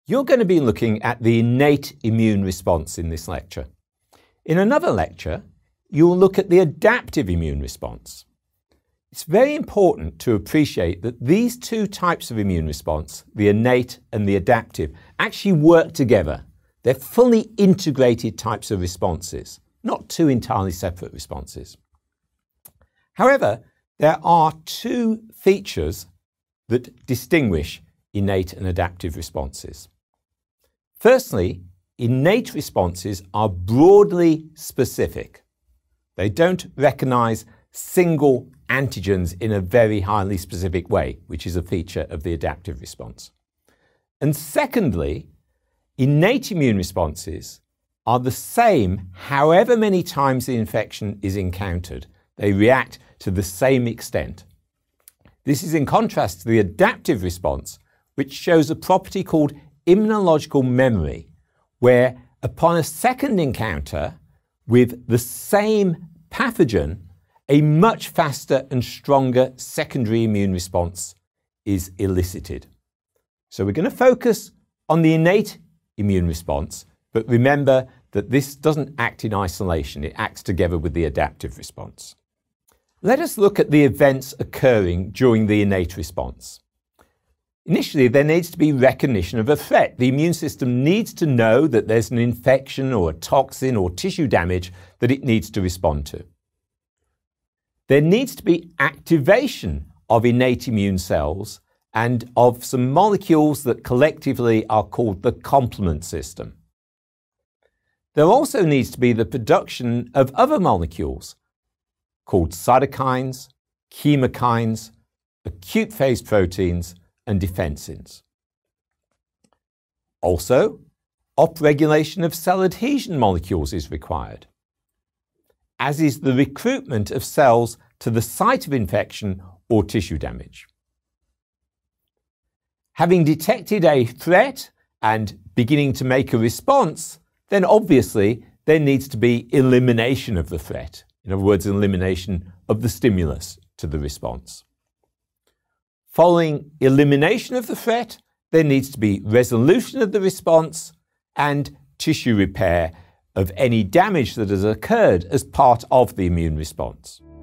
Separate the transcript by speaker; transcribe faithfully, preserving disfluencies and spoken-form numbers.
Speaker 1: You're going to be looking at the innate immune response in this lecture. In another lecture, you'll look at the adaptive immune response. It's very important to appreciate that these two types of immune response, the innate and the adaptive, actually work together. They're fully integrated types of responses, not two entirely separate responses. However, there are two features that distinguish innate and adaptive responses. Firstly, innate responses are broadly specific. They don't recognize single antigens in a very highly specific way, which is a feature of the adaptive response. And secondly, innate immune responses are the same however many times the infection is encountered. They react to the same extent. This is in contrast to the adaptive response, which shows a property called immunological memory, where upon a second encounter with the same pathogen, a much faster and stronger secondary immune response is elicited. So we're going to focus on the innate immune response, but remember that this doesn't act in isolation. It acts together with the adaptive response. Let us look at the events occurring during the innate response. Initially, there needs to be recognition of a threat. The immune system needs to know that there's an infection or a toxin or tissue damage that it needs to respond to. There needs to be activation of innate immune cells and of some molecules that collectively are called the complement system. There also needs to be the production of other molecules called cytokines, chemokines, acute phase proteins, and defensins. Also, upregulation of cell adhesion molecules is required, as is the recruitment of cells to the site of infection or tissue damage. Having detected a threat and beginning to make a response, then obviously there needs to be elimination of the threat. In other words, elimination of the stimulus to the response. Following elimination of the threat, there needs to be resolution of the response and tissue repair of any damage that has occurred as part of the immune response.